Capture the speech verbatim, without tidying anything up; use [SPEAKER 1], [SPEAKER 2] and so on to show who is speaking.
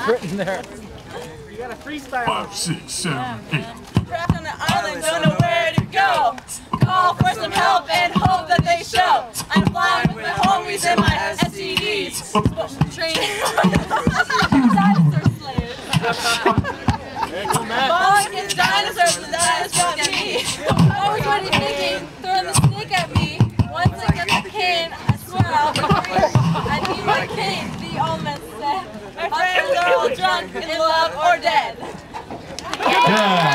[SPEAKER 1] written there.
[SPEAKER 2] You got a freestyle.
[SPEAKER 3] Five, six, seven, eight.
[SPEAKER 4] Trapped on the island, don't know where to go. Call for some help and hope that they show. I'm flying with my homies and my S T Ds. Training dinosaur slayers. Bong is dinosaurs, the dinosaurs got me. I was already thinking, throwing the snake at me. Once I get the cane, I swear I'll be free. I need my cane, the old man said. My friends are all drunk, in love, or dead.
[SPEAKER 3] Yeah.